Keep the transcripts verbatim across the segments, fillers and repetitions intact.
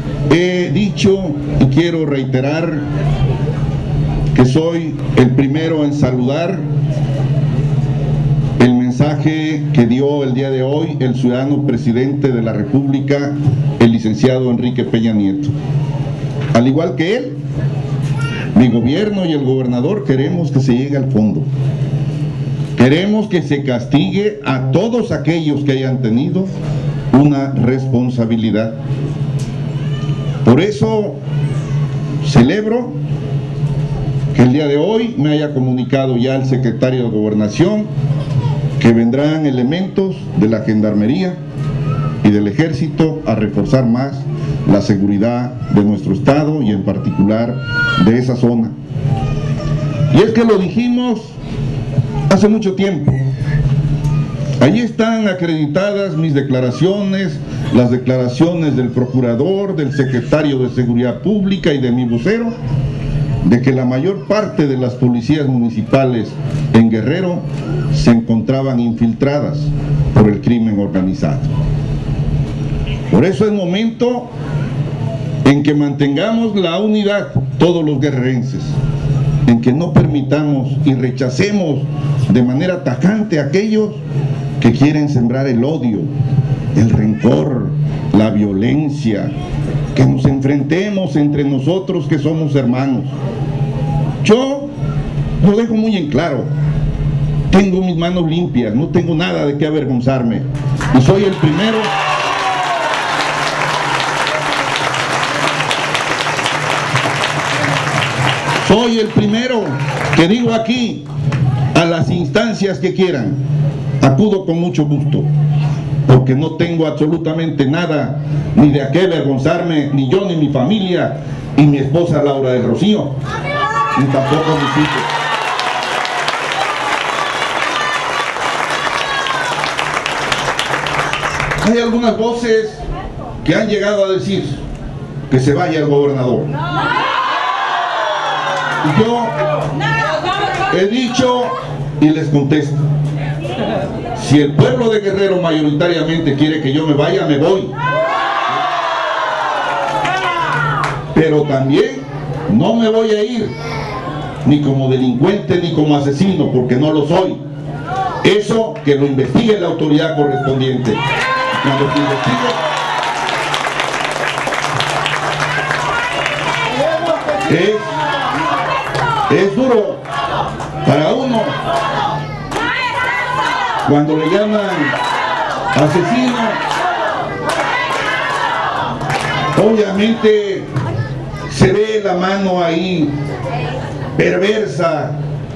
he dicho y quiero reiterar que soy el primero en saludar el mensaje que dio el día de hoy el ciudadano presidente de la República, el licenciado Enrique Peña Nieto. Al igual que él, mi gobierno y el gobernador queremos que se llegue al fondo. Queremos que se castigue a todos aquellos que hayan tenido una responsabilidad. Por eso celebro que el día de hoy me haya comunicado ya el secretario de Gobernación que vendrán elementos de la Gendarmería y del Ejército a reforzar más la seguridad de nuestro estado y en particular de esa zona. Y es que lo dijimos hace mucho tiempo. Allí están acreditadas mis declaraciones, las declaraciones del procurador, del secretario de Seguridad Pública y de mi vocero, de que la mayor parte de las policías municipales en Guerrero se encontraban infiltradas por el crimen organizado. Por eso es momento en que mantengamos la unidad todos los guerrerenses, en que no permitamos y rechacemos de manera tajante a aquellos que quieren sembrar el odio, el rencor, la violencia, que nos enfrentemos entre nosotros que somos hermanos. Yo lo dejo muy en claro, tengo mis manos limpias, no tengo nada de qué avergonzarme y soy el primero soy el primero que digo aquí a las instancias que quieran, acudo con mucho gusto, porque no tengo absolutamente nada ni de a qué avergonzarme, ni yo ni mi familia, y mi esposa Laura del Rocío, ni tampoco mis hijos. Hay algunas voces que han llegado a decir que se vaya el gobernador. Y yo he dicho y les contesto: si el pueblo de Guerrero mayoritariamente quiere que yo me vaya, me voy. Pero también no me voy a ir ni como delincuente ni como asesino, porque no lo soy. Eso que lo investigue la autoridad correspondiente. Cuando se investigue, es, es duro para uno cuando le llaman asesino. Obviamente se ve la mano ahí perversa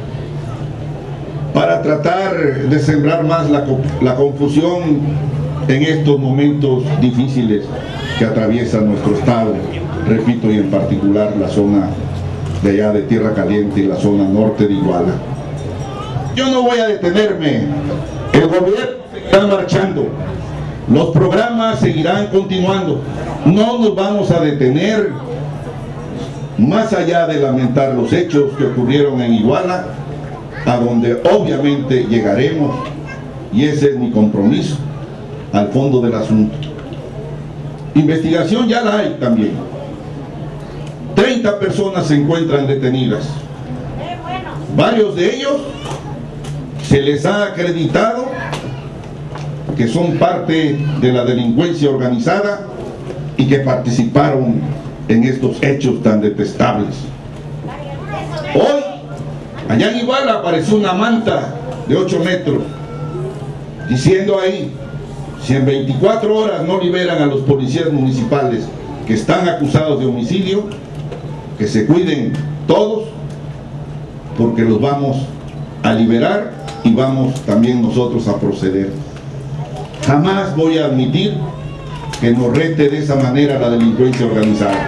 para tratar de sembrar más la, la confusión en estos momentos difíciles que atraviesa nuestro estado, repito, y en particular la zona de allá de Tierra Caliente y la zona norte de Iguala. Yo no voy a detenerme, el gobierno seguirá marchando, los programas seguirán continuando, no nos vamos a detener más allá de lamentar los hechos que ocurrieron en Iguala, a donde obviamente llegaremos, y ese es mi compromiso, al fondo del asunto. Investigación ya la hay también. treinta personas se encuentran detenidas. Varios de ellos se les ha acreditado que son parte de la delincuencia organizada y que participaron en estos hechos tan detestables. Hoy, allá en Iguala, apareció una manta de ocho metros diciendo ahí: si en veinticuatro horas no liberan a los policías municipales que están acusados de homicidio, que se cuiden todos, porque los vamos a liberar y vamos también nosotros a proceder. Jamás voy a admitir que nos rete de esa manera la delincuencia organizada.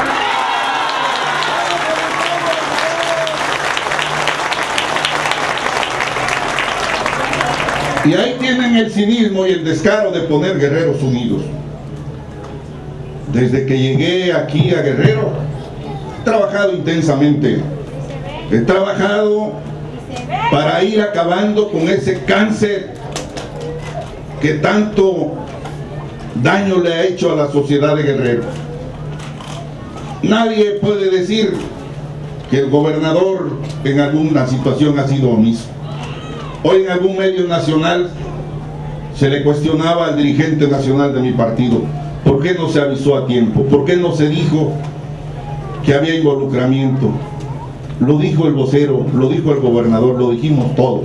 Y ahí tienen el cinismo y el descaro de poner Guerreros Unidos. Desde que llegué aquí a Guerrero, he trabajado intensamente. He trabajado para ir acabando con ese cáncer que tanto daño le ha hecho a la sociedad de Guerrero. nadie puede decir que el gobernador en alguna situación ha sido omiso. Hoy en algún medio nacional se le cuestionaba al dirigente nacional de mi partido, ¿por qué no se avisó a tiempo? ¿Por qué no se dijo que había involucramiento? Lo dijo el vocero, lo dijo el gobernador, lo dijimos todos.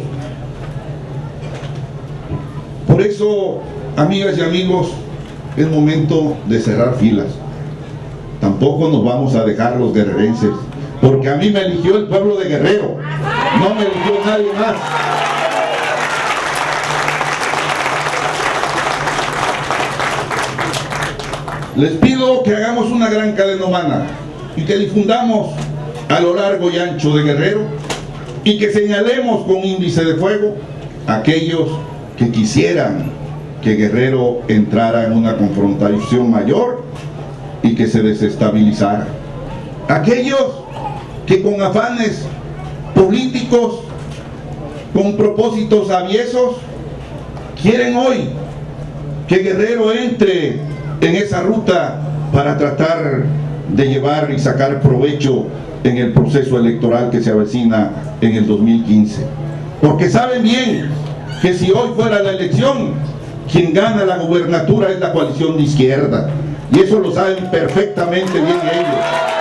Por eso, amigas y amigos, es momento de cerrar filas. Tampoco nos vamos a dejar los guerrerenses, porque a mí me eligió el pueblo de Guerrero, no me eligió nadie más. Les pido que hagamos una gran cadena humana y que difundamos a lo largo y ancho de Guerrero y que señalemos con índice de fuego a aquellos que quisieran que Guerrero entrara en una confrontación mayor y que se desestabilizara. Aquellos que con afanes políticos, con propósitos aviesos, quieren hoy que Guerrero entre en esa ruta para tratar de llevar y sacar provecho en el proceso electoral que se avecina en el dos mil quince. Porque saben bien que si hoy fuera la elección, quien gana la gubernatura es la coalición de izquierda. Y eso lo saben perfectamente bien ellos.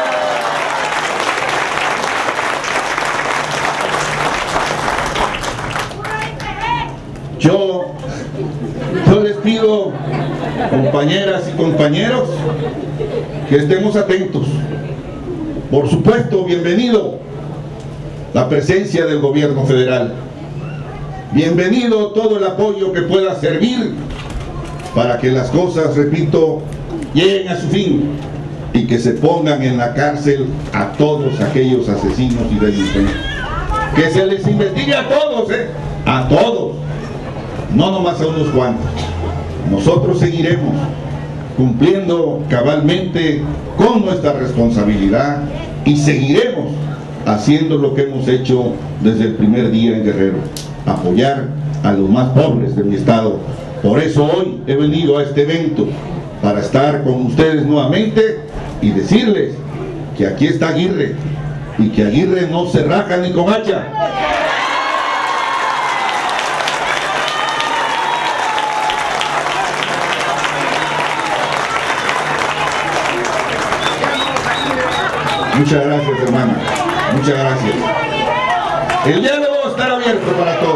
Yo, yo les pido, compañeras y compañeros, que estemos atentos. Por supuesto, bienvenido la presencia del gobierno federal. Bienvenido todo el apoyo que pueda servir para que las cosas, repito, lleguen a su fin y que se pongan en la cárcel a todos aquellos asesinos y delincuentes. Que se les investigue a todos, ¿eh? A todos. No nomás a unos cuantos. Nosotros seguiremos cumpliendo cabalmente con nuestra responsabilidad y seguiremos haciendo lo que hemos hecho desde el primer día en Guerrero, apoyar a los más pobres de mi estado. Por eso hoy he venido a este evento, para estar con ustedes nuevamente y decirles que aquí está Aguirre y que Aguirre no se raja ni con hacha. Muchas gracias, hermana. Muchas gracias. El diálogo estará abierto para todos.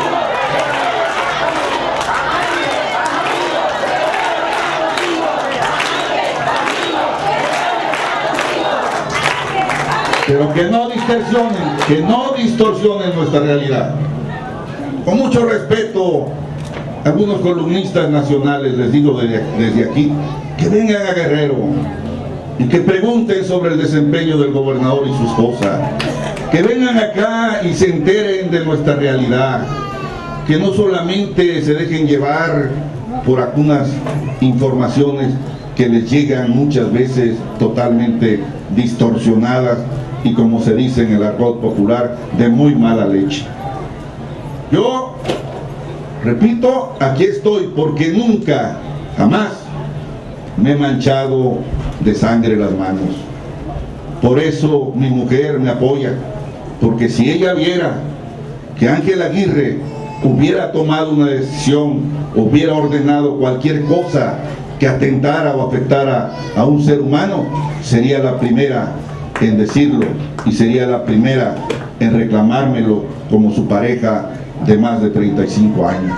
Pero que no distorsionen, que no distorsionen nuestra realidad. Con mucho respeto, a algunos columnistas nacionales les digo desde, desde aquí, que vengan a Guerrero y que pregunten sobre el desempeño del gobernador y su esposa, que vengan acá y se enteren de nuestra realidad, que no solamente se dejen llevar por algunas informaciones que les llegan muchas veces totalmente distorsionadas y, como se dice en el argot popular, de muy mala leche. Yo, repito, aquí estoy porque nunca, jamás me he manchado de sangre las manos. Por eso mi mujer me apoya, porque si ella viera que Ángel Aguirre hubiera tomado una decisión, hubiera ordenado cualquier cosa que atentara o afectara a un ser humano, sería la primera en decirlo y sería la primera en reclamármelo como su pareja de más de treinta y cinco años.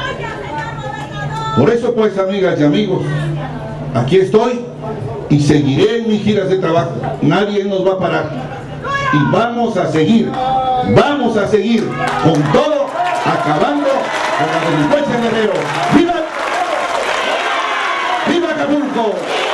Por eso, pues, amigas y amigos, aquí estoy y seguiré en mis giras de trabajo. Nadie nos va a parar y vamos a seguir, vamos a seguir con todo, acabando con la delincuencia en Guerrero. ¡Viva! ¡Viva Acapulco!